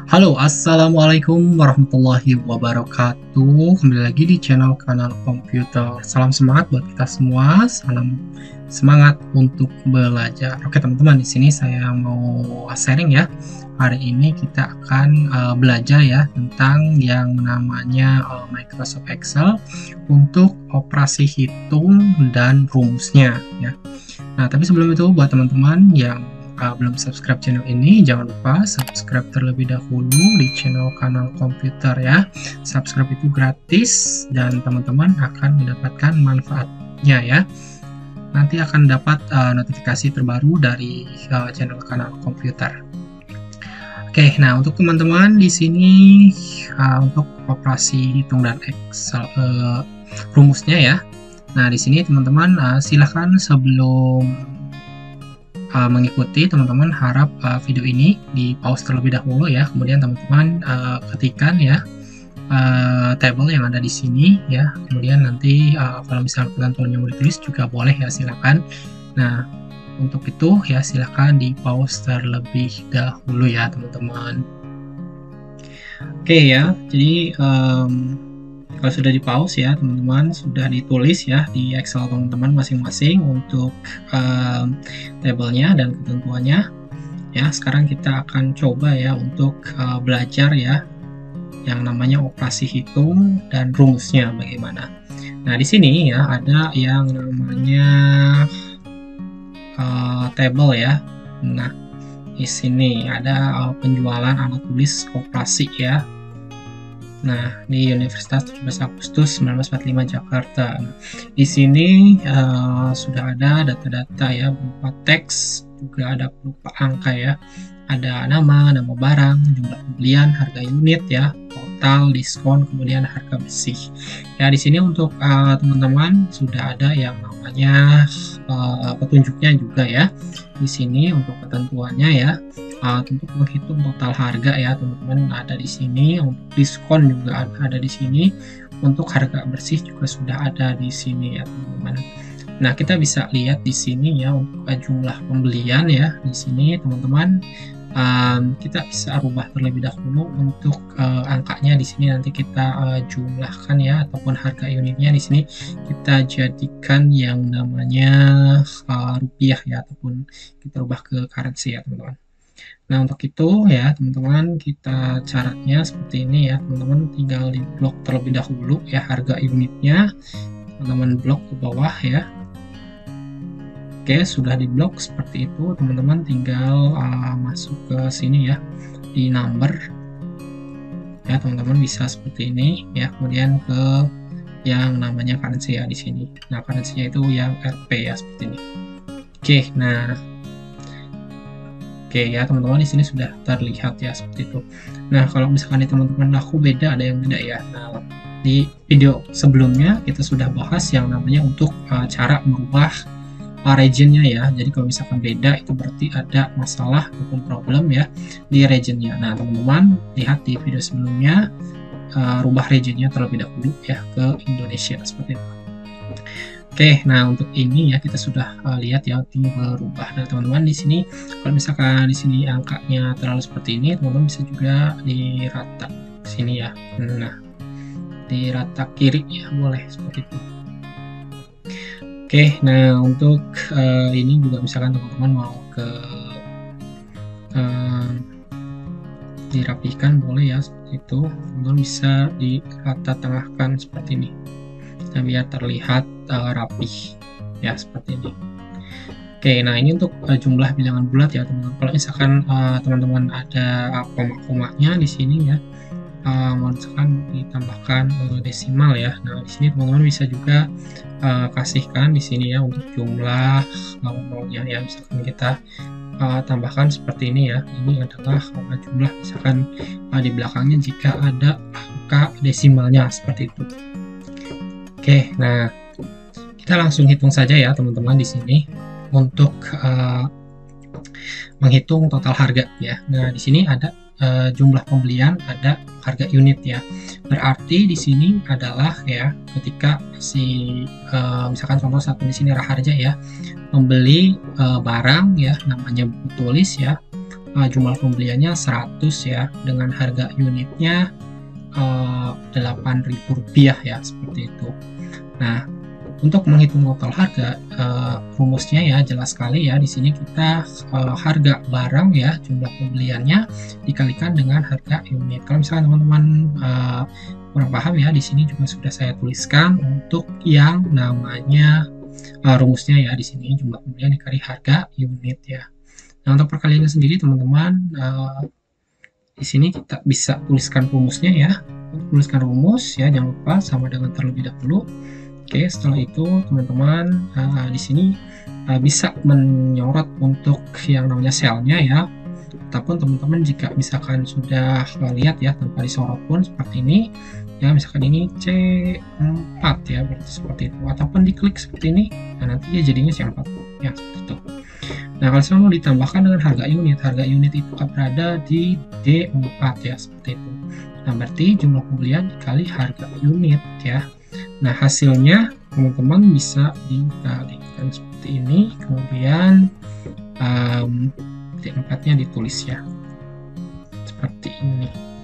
Halo, assalamualaikum warahmatullahi wabarakatuh. Kembali lagi di kanal komputer. Salam semangat buat kita semua. Salam semangat untuk belajar. Oke teman-teman, di sini saya mau sharing ya. Hari ini kita akan belajar ya tentang yang namanya Microsoft Excel untuk operasi hitung dan rumusnya ya. Nah, tapi sebelum itu buat teman-teman yang belum subscribe channel ini, jangan lupa subscribe terlebih dahulu di kanal komputer ya. Subscribe itu gratis dan teman-teman akan mendapatkan manfaatnya ya. Nanti akan dapat notifikasi terbaru dari kanal komputer. Oke, nah untuk teman-teman di sini untuk operasi hitung dan Excel rumusnya ya. Nah, di sini teman-teman silahkan sebelum mengikuti, teman-teman harap video ini di pause terlebih dahulu ya, kemudian teman-teman ketikkan ya table yang ada di sini ya, kemudian nanti kalau misalnya ketentuannya mau ditulis juga boleh ya, silakan. Nah, untuk itu ya silakan di pause terlebih dahulu ya teman-teman. Oke ya, jadi kalau sudah di pause ya teman-teman, sudah ditulis ya di Excel teman-teman masing-masing untuk tabelnya dan ketentuannya ya. Sekarang kita akan coba ya untuk belajar ya yang namanya operasi hitung dan rumusnya bagaimana. Nah, di sini ya ada yang namanya table ya. Nah, di sini ada penjualan alat tulis koperasi ya. Nah, di Universitas 17 Agustus 1945 Jakarta. Nah, di sini sudah ada data-data ya berupa teks, juga ada berupa angka ya. Ada nama barang, jumlah pembelian, harga unit ya, total, diskon, kemudian harga bersih. Ya, di sini untuk teman-teman sudah ada yang namanya petunjuknya juga ya. Di sini untuk ketentuannya ya. Untuk menghitung total harga ya teman-teman ada di sini, untuk diskon juga ada di sini, untuk harga bersih juga sudah ada di sini ya teman-teman. Nah, kita bisa lihat di sini ya untuk jumlah pembelian ya di sini teman-teman. Kita bisa rubah terlebih dahulu untuk angkanya di sini, nanti kita jumlahkan ya, ataupun harga unitnya di sini kita jadikan yang namanya rupiah ya, ataupun kita rubah ke currency ya teman-teman. Nah, untuk itu ya teman-teman, kita caranya seperti ini ya teman-teman, tinggal di blok terlebih dahulu ya harga unitnya, teman-teman blok ke bawah ya. Oke, sudah di blok seperti itu, teman-teman tinggal masuk ke sini ya di number ya, teman-teman bisa seperti ini ya, kemudian ke yang namanya currency ya di sini. Nah, currency-nya itu yang RP ya seperti ini. Oke, nah oke ya teman-teman, di sini sudah terlihat ya seperti itu. Nah, kalau misalkan teman-teman aku beda, ada yang beda ya. Nah, di video sebelumnya kita sudah bahas yang namanya untuk cara merubah regionnya ya. Jadi kalau misalkan beda itu berarti ada masalah ataupun problem ya di regionnya. Nah, teman-teman lihat di video sebelumnya, rubah regionnya terlebih dahulu ya ke Indonesia seperti itu. Oke, nah untuk ini ya kita sudah lihat ya tinggal berubah. Nah, teman-teman di sini kalau misalkan di sini angkanya terlalu seperti ini, teman-teman bisa juga di rata sini ya. Nah, di rata kiri ya boleh seperti itu. Oke, nah untuk ini juga misalkan teman-teman mau ke dirapikan boleh ya seperti itu. Teman-teman bisa di rata tengahkan seperti ini. Nah, biar terlihat rapih ya seperti ini. Oke, nah ini untuk jumlah bilangan bulat ya teman-teman. Kalau misalkan teman-teman ada koma-komanya di sini ya, misalkan ditambahkan desimal ya. Nah, di sini teman-teman bisa juga kasihkan di sini ya untuk jumlah nolnya ya, misalkan kita tambahkan seperti ini ya. Ini adalah jumlah misalkan di belakangnya jika ada angka desimalnya seperti itu. Oke, nah kita langsung hitung saja ya teman-teman di sini untuk menghitung total harga ya. Nah, di sini ada jumlah pembelian, ada harga unit ya. Berarti di sini adalah ya ketika si misalkan contoh satu di sini Raharja ya membeli barang ya namanya buku tulis ya, jumlah pembeliannya 100 ya, dengan harga unitnya Rp8.000 ya, seperti itu. Nah, untuk menghitung total harga, rumusnya ya jelas sekali ya. Di sini kita harga barang ya, jumlah pembeliannya dikalikan dengan harga unit. Kalau misalnya teman-teman kurang paham ya, di sini juga sudah saya tuliskan untuk yang namanya rumusnya ya. Di sini jumlah pembelian dikali harga unit ya. Nah, untuk perkaliannya sendiri teman-teman, di sini kita bisa tuliskan rumusnya ya. Tuliskan rumus ya, jangan lupa sama dengan terlebih dahulu. Oke, setelah itu teman-teman di sini bisa menyorot untuk yang namanya selnya ya. Ataupun teman-teman jika misalkan sudah lihat ya tanpa disorot pun seperti ini ya, misalkan ini C4 ya, berarti seperti itu. Ataupun diklik seperti ini, nah nanti dia jadinya C4 ya, seperti itu. Nah, kalau selalu ditambahkan dengan harga unit itu akan berada di D4 ya, seperti itu. Nah, berarti jumlah pembelian dikali harga unit ya. Nah, hasilnya teman-teman bisa dikalikan seperti ini, kemudian D4-nya ditulis ya, seperti ini.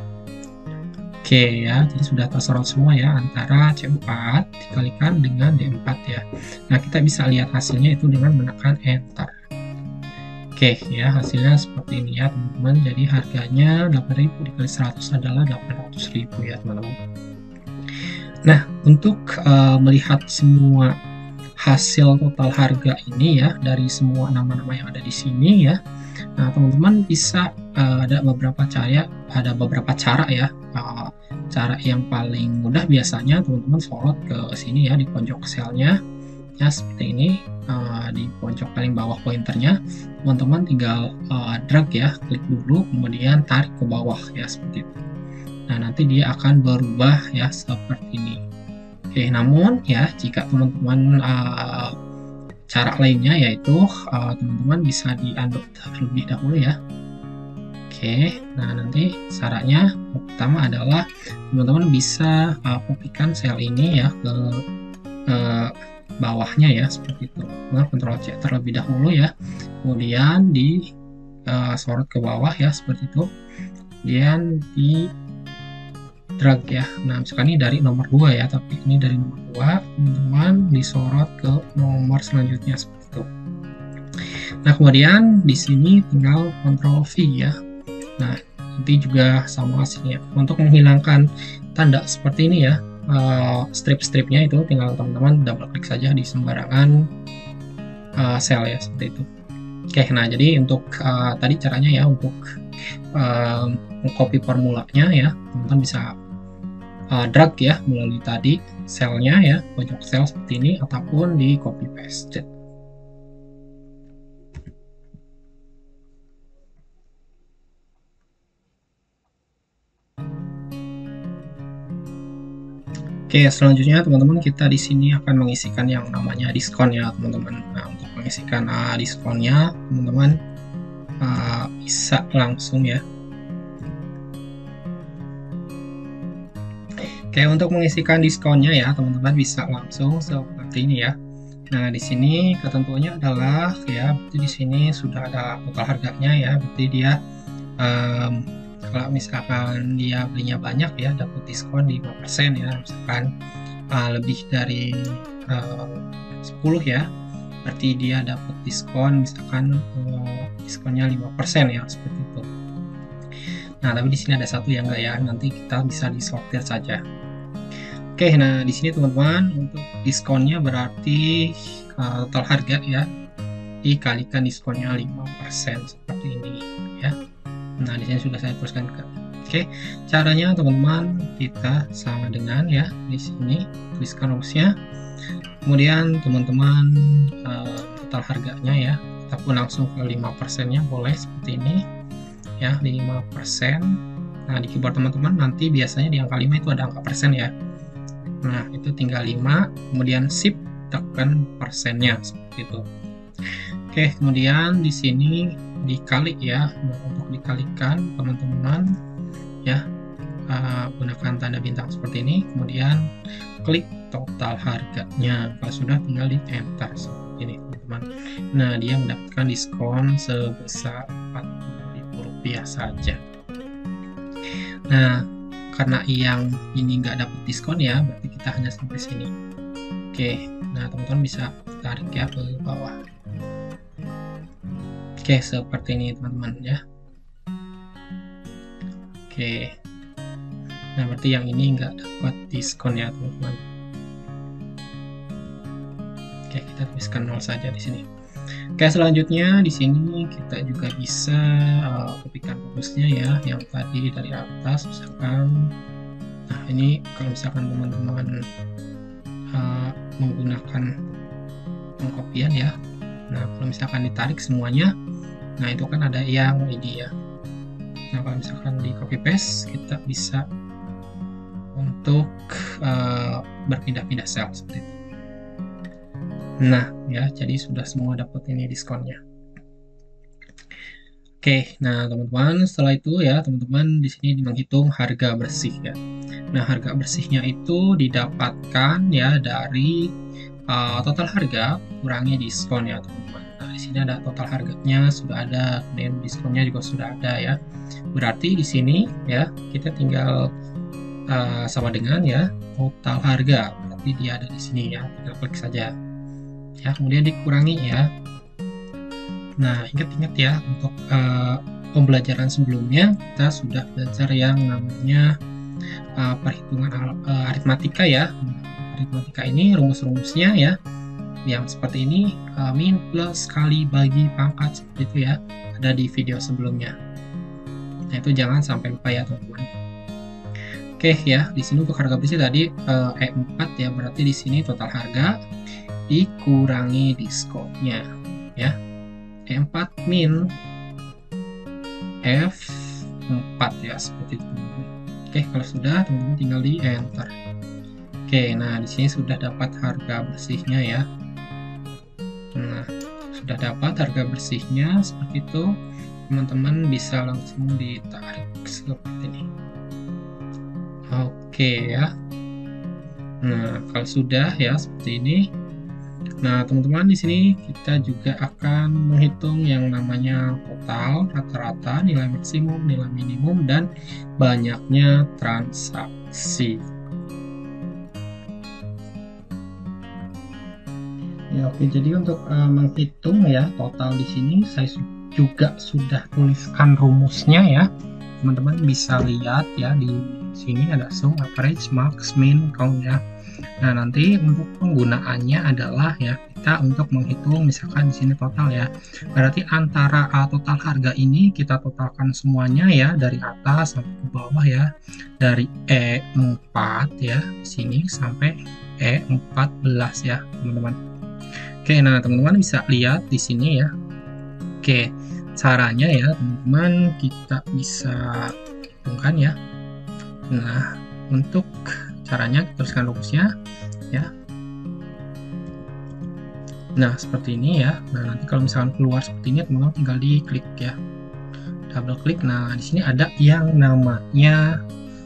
Oke ya, jadi sudah tersorot semua ya, antara C4 dikalikan dengan D4 ya. Nah, kita bisa lihat hasilnya itu dengan menekan Enter. Oke ya, hasilnya seperti ini ya teman-teman. Jadi harganya 8.000 dikali 100 adalah 800.000 ya teman-teman. Nah, untuk melihat semua hasil total harga ini ya, dari semua nama-nama yang ada di sini ya, nah teman-teman bisa ada beberapa cara ya. Cara yang paling mudah biasanya teman-teman sorot ke sini ya, di pojok selnya ya, seperti ini. Di pojok paling bawah pointernya teman-teman tinggal drag ya, klik dulu kemudian tarik ke bawah ya, seperti itu. Nah, nanti dia akan berubah ya seperti ini. Oke, namun ya jika teman-teman cara lainnya yaitu teman-teman bisa di-undo terlebih dahulu ya. Oke, nah nanti caranya pertama adalah teman-teman bisa kopikan sel ini ya ke bawahnya ya, seperti itu. Nah, Ctrl C terlebih dahulu ya, kemudian di sorot ke bawah ya, seperti itu. Kemudian di drag ya. Nah, misalkan ini dari nomor 2 ya, tapi ini dari nomor 2, teman-teman disorot ke nomor selanjutnya seperti itu. Nah, kemudian di sini tinggal Ctrl V ya. Nah, nanti juga sama hasilnya. Untuk menghilangkan tanda seperti ini ya, strip-stripnya itu tinggal teman-teman double klik saja di sembarangan sel ya, seperti itu. Oke, nah jadi untuk tadi caranya ya, untuk mengcopy formulanya ya, teman-teman bisa drag ya melalui tadi selnya ya, pojok sel seperti ini, ataupun di copy paste. Oke, selanjutnya teman-teman kita di sini akan mengisikan yang namanya diskon ya teman-teman. Nah, untuk mengisikan diskonnya teman-teman bisa langsung ya. Oke, untuk mengisikan diskonnya ya teman-teman bisa langsung seperti ini ya. Nah, di sini ketentuannya adalah ya, berarti di sini sudah ada total harganya ya, berarti dia kalau misalkan dia belinya banyak ya, dapat diskon 5% ya, misalkan lebih dari 10 ya, berarti dia dapat diskon misalkan diskonnya 5% ya, seperti itu. Nah, tapi di sini ada satu yang enggak ya, nanti kita bisa disortir saja. Oke, nah di sini teman-teman untuk diskonnya berarti total harga ya dikalikan diskonnya 5% seperti ini ya. Nah, di sini sudah saya tuliskan ke. Oke, caranya teman-teman kita sama dengan ya, di sini tuliskan rumusnya. Kemudian teman-teman total harganya ya, ataupun langsung ke 5%-nya boleh seperti ini ya, 5%. Nah, di keyboard teman-teman nanti biasanya di angka 5 itu ada angka persen ya. Nah, itu tinggal 5, kemudian shift tekan persennya seperti itu. Oke, kemudian di sini dikali ya. Nah, untuk dikalikan teman-teman ya, gunakan tanda bintang seperti ini, kemudian klik total harganya. Kalau sudah tinggal di enter seperti ini teman-teman. Nah, dia mendapatkan diskon sebesar 40.000 rupiah saja. Nah, karena yang ini nggak dapat diskon ya, berarti kita hanya sampai sini. Oke, nah teman-teman bisa tarik ya ke bawah. Oke, seperti ini teman-teman ya. Oke, nah berarti yang ini nggak dapat diskon ya teman-teman. Oke, kita tuliskan 0 saja di sini. Oke, selanjutnya di sini kita juga bisa kopikan rumusnya ya, yang tadi dari atas misalkan. Nah, ini kalau misalkan teman-teman menggunakan pengkopian ya. Nah, kalau misalkan ditarik semuanya, nah itu kan ada yang ini ya. Nah, kalau misalkan di copy paste, kita bisa untuk berpindah-pindah sel seperti itu. Nah, ya, jadi sudah semua dapat ini diskonnya. Oke, nah teman-teman, setelah itu ya, teman-teman di sini menghitung harga bersih ya. Nah, harga bersihnya itu didapatkan ya dari total harga kurangi diskon ya, teman-teman. Nah, di sini ada total harganya sudah ada, kemudian diskonnya juga sudah ada ya. Berarti di sini ya, kita tinggal sama dengan ya total harga. Berarti dia ada di sini ya, tinggal klik saja. Ya, kemudian dikurangi ya. Nah, ingat-ingat ya, untuk pembelajaran sebelumnya kita sudah belajar yang namanya perhitungan aritmatika ya. Aritmatika ini rumus-rumusnya ya, yang seperti ini, min, plus, kali, bagi, pangkat, seperti itu ya, ada di video sebelumnya. Nah, itu jangan sampai lupa ya teman-teman. Oke ya, di sini untuk harga bersih tadi E4 ya, berarti di sini total harga dikurangi diskonnya ya. E4 min F4 ya, seperti itu. Oke, kalau sudah teman-teman tinggal di enter. Oke, nah di sini sudah dapat harga bersihnya ya. Nah, sudah dapat harga bersihnya seperti itu. Teman-teman bisa langsung ditarik seperti ini. Oke ya. Nah, kalau sudah ya seperti ini. Nah, teman-teman di sini kita juga akan menghitung yang namanya total, rata-rata, nilai maksimum, nilai minimum, dan banyaknya transaksi. Ya, oke. Jadi untuk menghitung ya total di sini saya juga sudah tuliskan rumusnya ya. Teman-teman bisa lihat ya, di sini ada sum, average, max, min, count ya. Nah, nanti untuk penggunaannya adalah ya kita untuk menghitung misalkan di sini total ya. Berarti antara total harga ini kita totalkan semuanya ya, dari atas sampai ke bawah ya. Dari E4 ya di sini sampai E14 ya, teman-teman. Oke, nah teman-teman bisa lihat di sini ya. Oke, caranya ya teman-teman kita bisa hitungkan ya. Nah, untuk caranya kita tuliskan rumusnya ya. Nah, seperti ini ya. Nah, nanti kalau misalkan keluar seperti ini teman-teman tinggal diklik ya, double klik. Nah, di sini ada yang namanya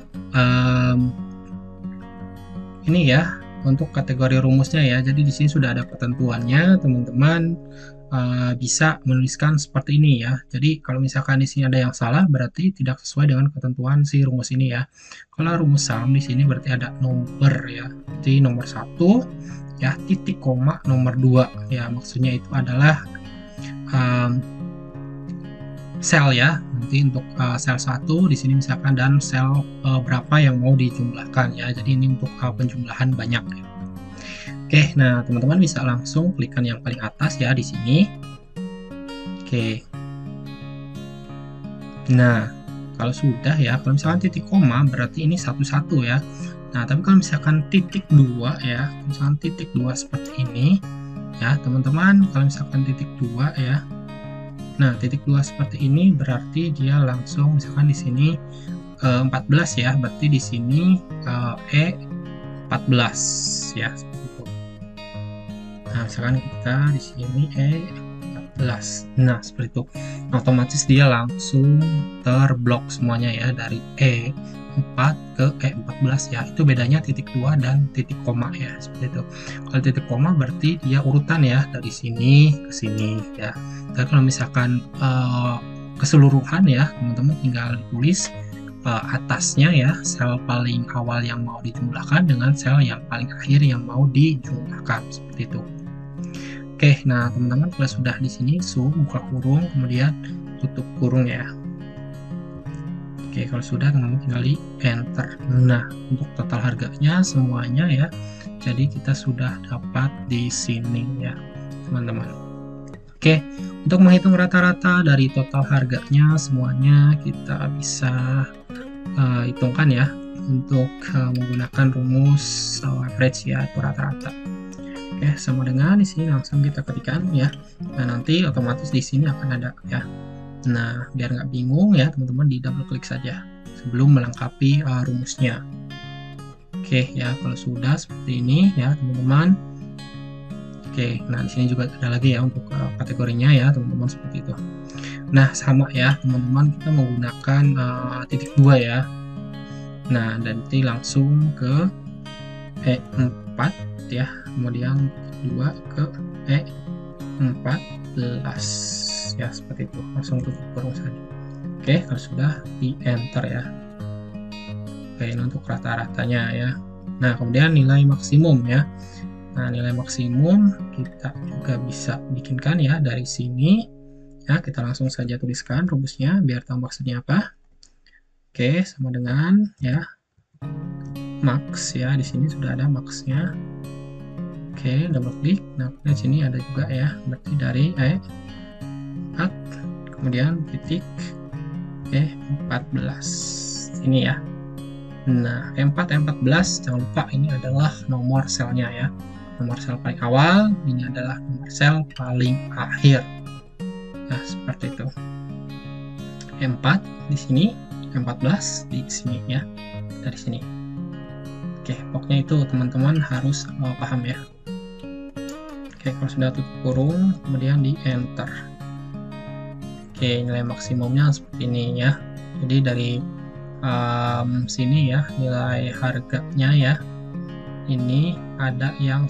ini ya, untuk kategori rumusnya ya. Jadi di sini sudah ada ketentuannya, teman-teman bisa menuliskan seperti ini ya. Jadi kalau misalkan di sini ada yang salah, berarti tidak sesuai dengan ketentuan si rumus ini ya. Kalau rumus sum di sini berarti ada nomor ya. Jadi nomor 1 ya, titik koma nomor 2 ya. Maksudnya itu adalah sel ya. Nanti untuk sel 1 di sini misalkan, dan sel berapa yang mau dijumlahkan ya. Jadi ini untuk penjumlahan banyak ya. Oke, nah teman-teman bisa langsung klikkan yang paling atas ya di sini. Oke. Nah, kalau sudah ya, kalau misalkan titik koma berarti ini 11 ya. Nah, tapi kalau misalkan titik 2 ya, misalkan titik 2 seperti ini ya, teman-teman, kalau misalkan titik 2 ya. Nah, titik 2 seperti ini berarti dia langsung misalkan di sini 14 ya, berarti di sini E14 ya. Nah, misalkan kita di sini E14. Nah, seperti itu. Otomatis dia langsung terblok semuanya ya, dari E4 ke E14 ya. Itu bedanya titik 2 dan titik koma ya, seperti itu. Kalau titik koma berarti dia urutan ya, dari sini ke sini ya. Dan kalau misalkan keseluruhan ya, teman-teman tinggal ditulis atasnya ya, sel paling awal yang mau dijumlahkan dengan sel yang paling akhir yang mau dijumlahkan, seperti itu. Oke, nah teman-teman kalau sudah di sini buka kurung, kemudian tutup kurung ya. Oke, kalau sudah teman-teman tinggal di enter. Nah, untuk total harganya semuanya ya, jadi kita sudah dapat di sini ya, teman-teman. Oke, untuk menghitung rata-rata dari total harganya semuanya kita bisa hitungkan ya, untuk menggunakan rumus average ya, atau rata-rata. Oke, sama dengan di sini langsung kita ketikkan ya. Nah, nanti otomatis di sini akan ada ya. Nah, biar nggak bingung ya, teman-teman di double klik saja sebelum melengkapi rumusnya. Oke ya, kalau sudah seperti ini ya, teman-teman. Oke, nah di sini juga ada lagi ya untuk kategorinya ya, teman-teman, seperti itu. Nah, sama ya, teman-teman, kita menggunakan titik 2 ya. Nah, dan nanti langsung ke E4 ya, kemudian 2 ke E14 ya, seperti itu, langsung tutup kurung saja. Oke, kalau sudah di enter ya. Oke, ini untuk rata-ratanya ya. Nah, kemudian nilai maksimum ya. Nah, nilai maksimum kita juga bisa bikinkan ya dari sini ya. Kita langsung saja tuliskan rumusnya biar tahu maksudnya apa. Oke, sama dengan ya max ya, di sini sudah ada maxnya. Oke, double klik. Nah, di sini ada juga ya, berarti dari E4 kemudian titik E14 ini ya. Nah, E14 jangan lupa ini adalah nomor selnya ya, nomor sel paling awal, ini adalah nomor sel paling akhir. Nah, seperti itu. E4 di sini, E14 di sini ya, dari sini. Oke, pokoknya itu teman-teman harus paham ya. Oke, kalau sudah tutup kurung, kemudian di enter. Oke, nilai maksimumnya seperti ini ya. Jadi dari sini ya, nilai harganya ya, ini ada yang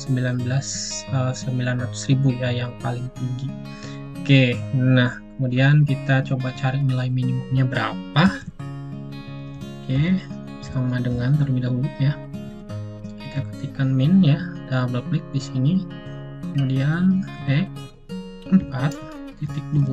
900.000 ya, yang paling tinggi. Oke, nah kemudian kita coba cari nilai minimumnya berapa. Oke, sama dengan terlebih dahulu ya, kita ketikkan min ya, double klik di sini, kemudian E4.2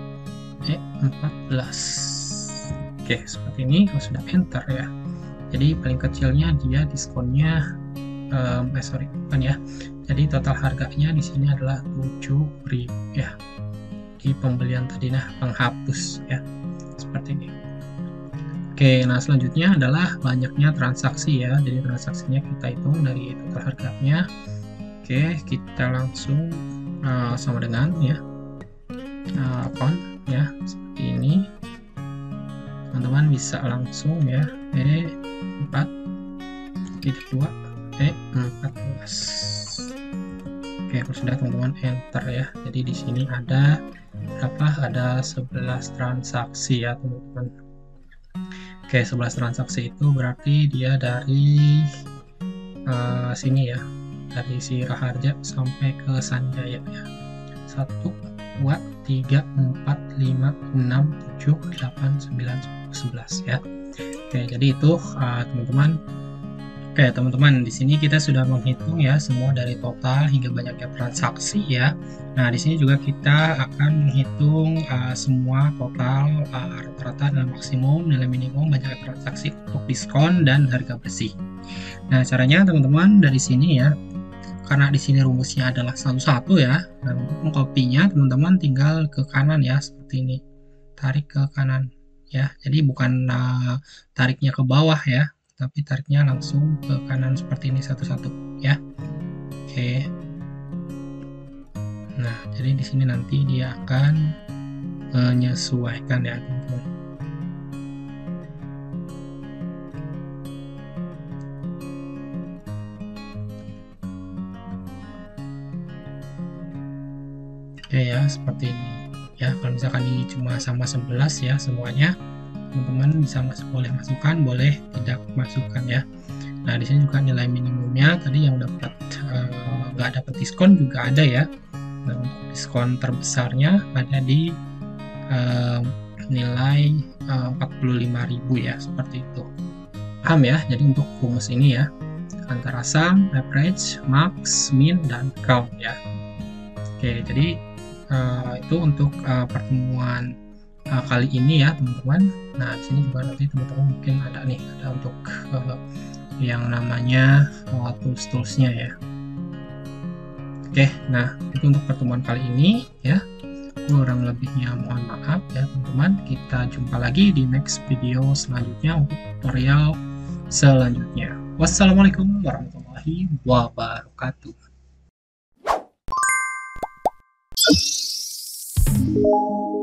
E14. Oke, seperti ini. Kalau sudah enter ya, jadi paling kecilnya dia diskonnya bukan ya, jadi total harganya di sini adalah 7.000 ya, di pembelian tadi. Nah, penghapus ya, seperti ini. Oke, nah selanjutnya adalah banyaknya transaksi ya, jadi transaksinya kita hitung dari total harganya. Oke, kita langsung sama dengan ya count ya, seperti ini. Teman-teman bisa langsung ya, E4.2 E14. Oke, kalau sudah teman-teman enter ya. Jadi di sini ada berapa? Ada 11 transaksi ya, teman-teman. Oke, 11 transaksi itu berarti dia dari sini ya, dari si Raharja sampai ke Sanjaya ya. 1, 2, 3, 4, 5, 6, 7, 8, 9, 10, 11 ya. Oke, jadi itu teman-teman. Oke, teman-teman, di sini kita sudah menghitung ya semua dari total hingga banyaknya transaksi ya. Nah, di sini juga kita akan menghitung semua total rata-rata dan maksimum, nilai minimum, banyaknya transaksi untuk diskon dan harga bersih. Nah, caranya teman-teman dari sini ya, karena di sini rumusnya adalah satu-satu ya. Nah, untuk mengkopinya teman-teman tinggal ke kanan ya, seperti ini. Tarik ke kanan ya. Jadi bukan tariknya ke bawah ya, tapi tariknya langsung ke kanan seperti ini satu-satu ya. Oke. Nah, jadi di sini nanti dia akan menyesuaikan ya, teman-teman. Oke ya, seperti ini ya. Kalau misalkan ini cuma sama 11 ya semuanya, teman-teman bisa boleh masukkan, boleh tidak masukkan ya. Nah, di sini juga nilai minimumnya tadi yang dapat nggak dapat diskon juga ada ya. Nah, untuk diskon terbesarnya ada di nilai 45.000 ya, seperti itu. Paham ya? Jadi untuk rumus ini ya, antara sum, average, max, min, dan count ya. Oke, jadi itu untuk pertemuan kali ini ya teman-teman. Nah di sini juga nanti teman-teman mungkin ada untuk yang namanya tools-toolsnya ya. Oke, nah itu untuk pertemuan kali ini ya. Kurang lebihnya mohon maaf ya teman-teman. Kita jumpa lagi di next video selanjutnya untuk tutorial selanjutnya. Wassalamualaikum warahmatullahi wabarakatuh.